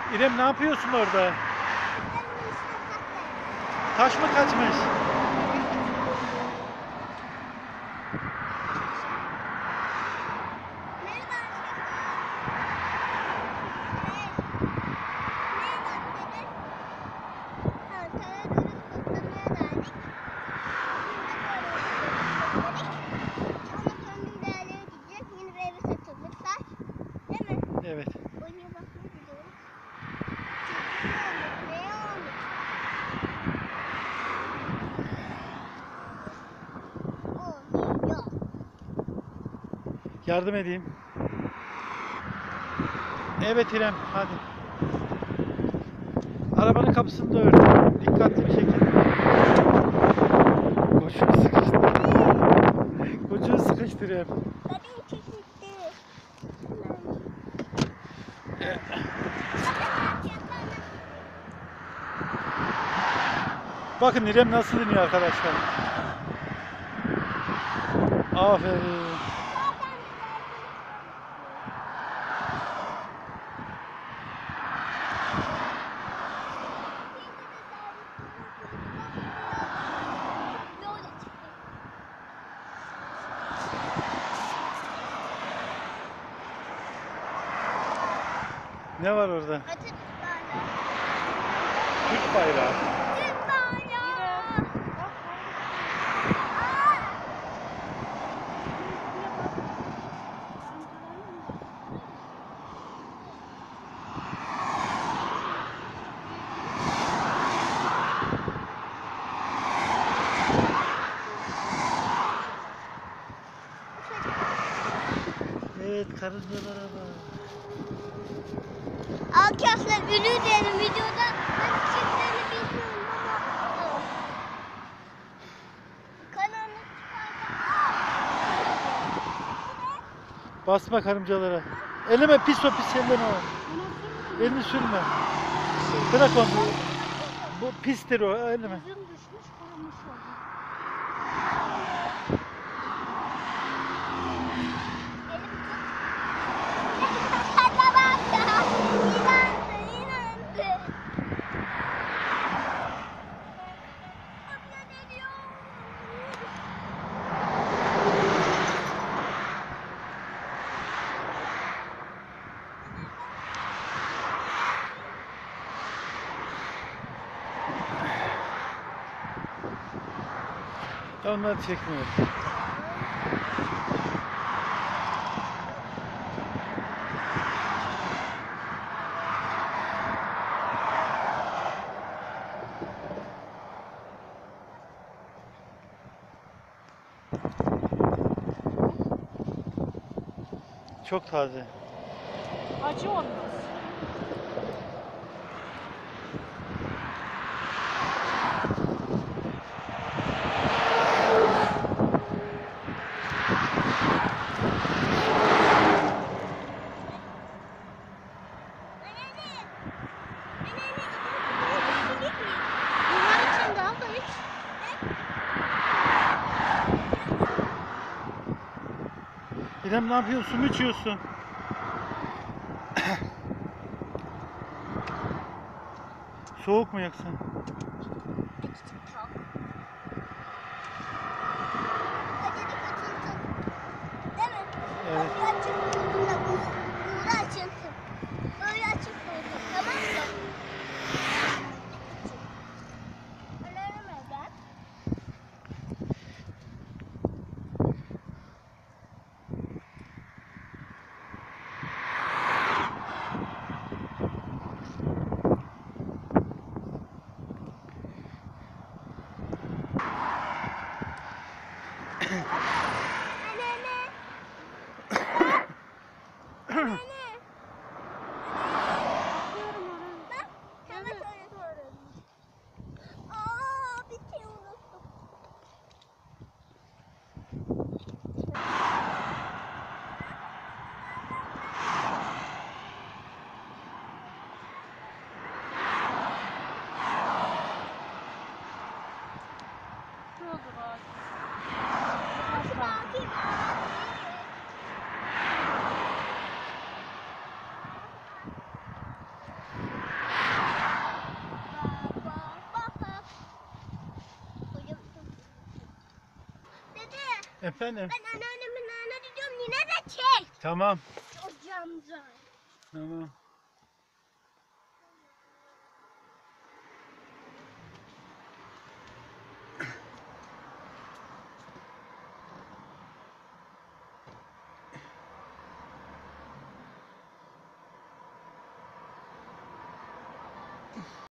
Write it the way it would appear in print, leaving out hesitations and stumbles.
İrem ne yapıyorsun orada? Taş mı kaçmış? Evet. Yardım edeyim. Evet İrem, hadi. Arabanın kapısını da ört. Dikkatli bir şekilde. Koçunu sıkıştır. Koçunu sıkıştır İrem. Bakın İrem nasıl iniyor arkadaşlar. Aferin. Ne var orada? Türk bayrağı. Evet, karıncalara bak. Arkadaşlar ünlü diyelim videoda nasıl çıktığını bilmiyorum ama kanalı Basma karıncalara. Elime pis o pis elleme o. Elini sürme. Bırak onu. Bu pistir o elime. yüzüm düşmüş kurumuş oldu. Hadi bak ya. İnandı, inandı. Abla geliyor. Onları çekmiyor. Çok taze. Acı olmaz. Bunlar için de al da iç. İrem ne yapıyorsun? Su mu içiyorsun? Soğuk mu yoksa? Evet. Böyle açık koydum, tamam mı? Öneremeden. Efendim? Ben anneannemin yanına gidiyorum yine de çek. Tamam. Hocamıza. Tamam.